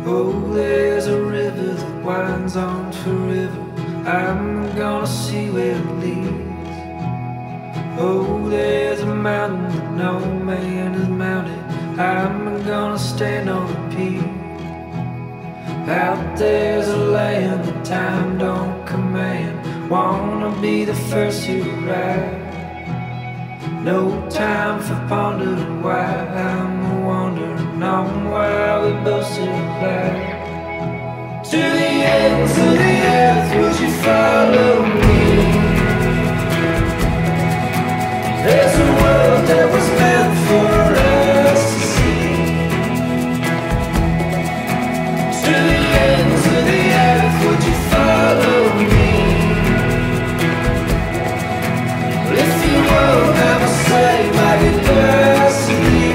Oh, there's a river that winds on forever. I'm gonna see where it leads. Oh, there's a mountain that no man has mounted. I'm gonna stand on the peak. Out there's a land that time don't command. Wanna be the first to arrive. No time for pondering why. I'm wondering on why we both still alive. To the ends of the earth, would you follow me? There's a world that was meant for us to see. To the ends of the earth, would you follow me? If you won't, I will say my goodbyes to you.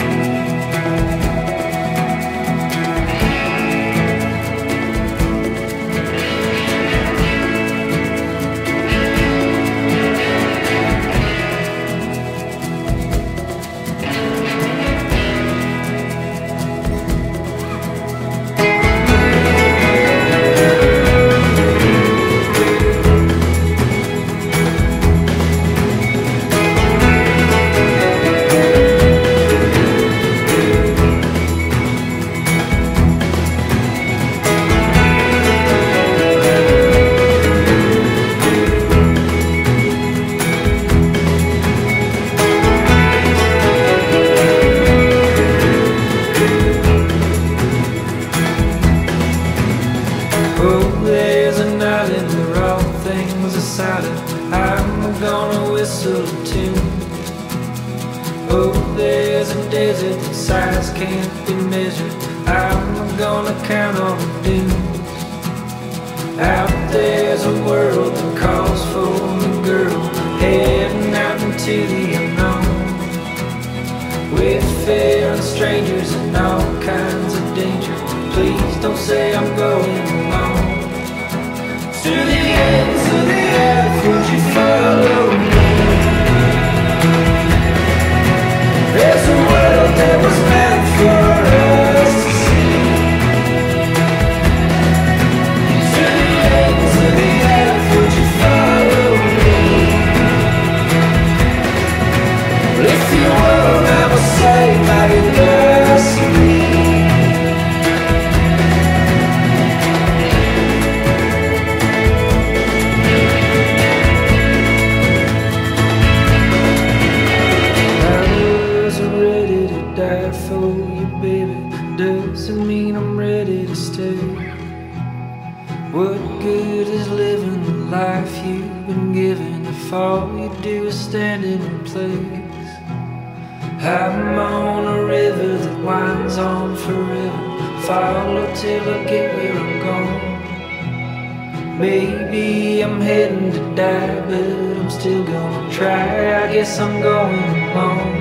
Oh, there's an island where all things are silent. I'm gonna whistle a tune. Oh, there's a desert that size can't be measured. I'm gonna count on the dunes. Out there's a world that calls for a girl, heading out into the unknown. With fear and strangers and all kinds of danger. Please don't say I'm going alone. To the ends of the earth, would you follow me? There's a world that was meant for us to see. To the ends of the earth, would you follow me? If you won't, I will say my goodbyes to me. Die for you, baby, doesn't mean I'm ready to stay. What good is living the life you've been given if all you do is stand in place? I'm on a river that winds on forever. Follow till I get where I'm going. Maybe I'm heading to die, but I'm still gonna try. I guess I'm going alone.